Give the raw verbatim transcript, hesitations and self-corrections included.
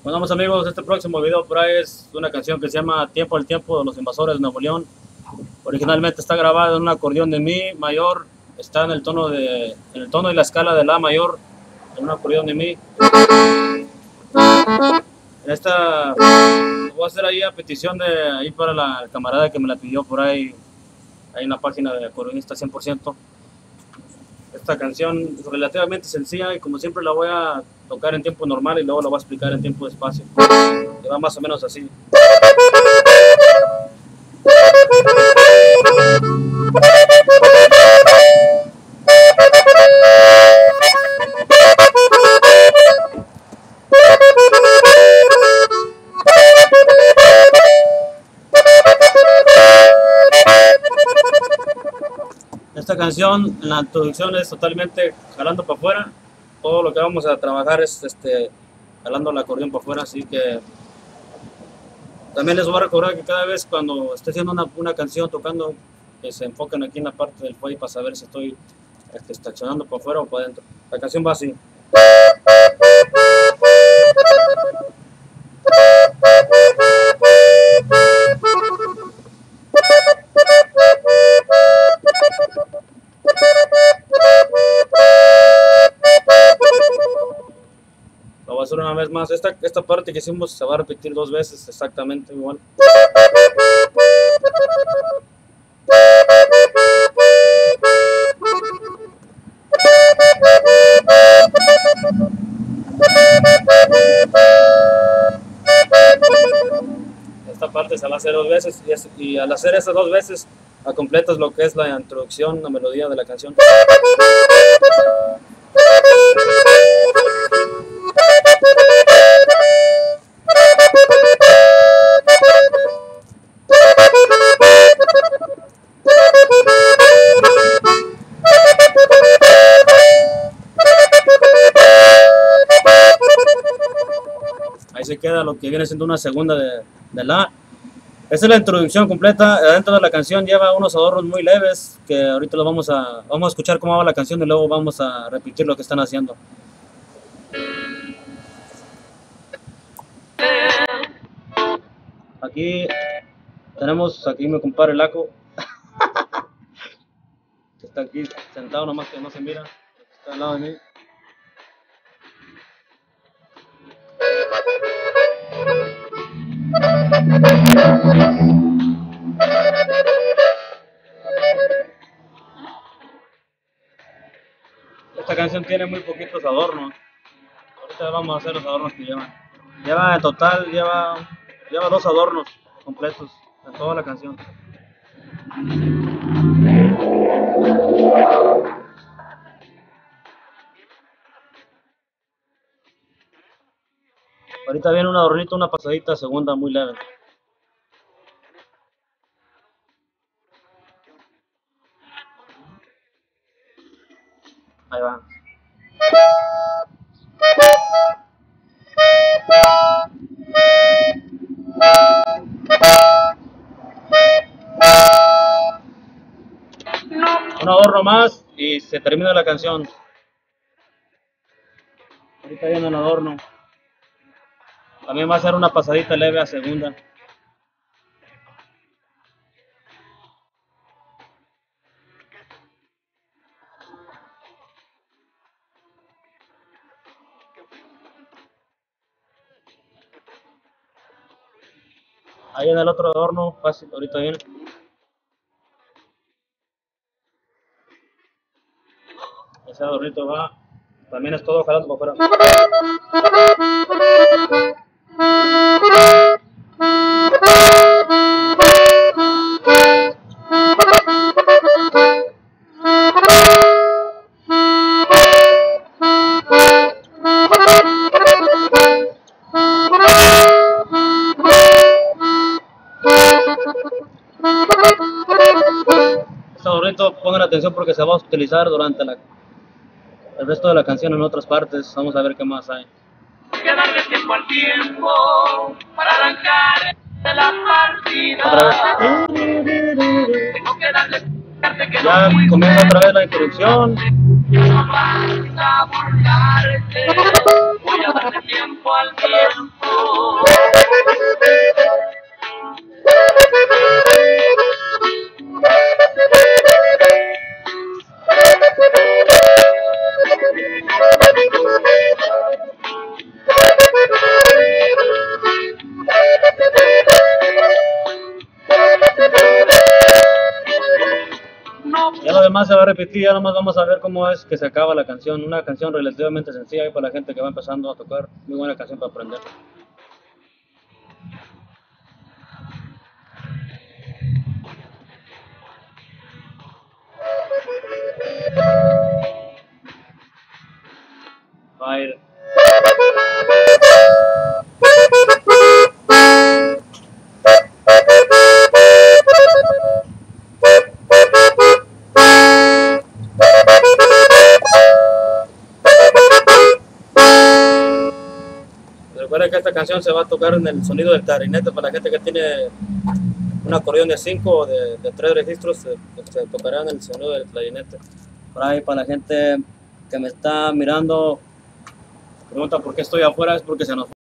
Bueno, vamos amigos, este próximo video por ahí es una canción que se llama Tiempo al Tiempo de los Invasores de Nuevo León. Originalmente está grabada en un acordeón de Mi mayor, está en el tono de en el tono y la escala de La mayor, en un acordeón de Mi. Esta voy a hacer ahí a petición de ahí para la camarada que me la pidió por ahí, ahí en la página de Acordeonista cien por ciento. Esta canción es relativamente sencilla y como siempre la voy a tocar en tiempo normal y luego la voy a explicar en tiempo despacio. Que va más o menos así. Esta canción, en la introducción es totalmente jalando para afuera. Todo lo que vamos a trabajar es este, jalando el acordeón para afuera, así que también les voy a recordar que cada vez cuando esté haciendo una, una canción tocando, que se enfoquen aquí en la parte del fuelle para saber si estoy este, estacionando para afuera o para adentro. La canción va así. Lo voy a hacer una vez más. Esta, esta parte que hicimos se va a repetir dos veces exactamente igual. Esta parte se va a hacer dos veces y, es, y al hacer esas dos veces a completas lo que es la introducción, la melodía de la canción. Ahí se queda lo que viene siendo una segunda de, de La. Esa es la introducción completa. Dentro de la canción lleva unos adornos muy leves que ahorita lo vamos a, vamos a escuchar cómo va la canción y luego vamos a repetir lo que están haciendo. Aquí tenemos, aquí mi compadre Laco, que está aquí sentado nomás que no se mira, está al lado de mí. Esta canción tiene muy poquitos adornos. Ahorita vamos a hacer los adornos que lleva. Lleva en total, lleva, lleva dos adornos completos en toda la canción. Ahorita viene un adornito, una pasadita segunda muy leve. Ahí va. Un adorno más y se termina la canción. Ahorita viene el adorno. También va a ser una pasadita leve a segunda. Ahí en el otro adorno, fácil, ahorita viene. Ese adornito va, también es todo jalando para afuera. Este adornito, pongan atención porque se va a utilizar durante la el resto de la canción en otras partes. Vamos a ver qué más hay. Hay que darle tiempo al tiempo para arrancar de la partida. Otra vez. Tengo que darle que Ya comienza otra vez la introducción. no vas a burlarte. Voy a darle tiempo al tiempo demás se va a repetir, ya nomás vamos a ver cómo es que se acaba la canción. Una canción relativamente sencilla para la gente que va empezando a tocar, muy buena canción para aprender. Fire. Recuerden que esta canción se va a tocar en el sonido del clarinete. Para la gente que tiene un acordeón de cinco o de, de tres registros, se, se tocará en el sonido del clarinete. Por ahí, para la gente que me está mirando, pregunta por qué estoy afuera, es porque se nos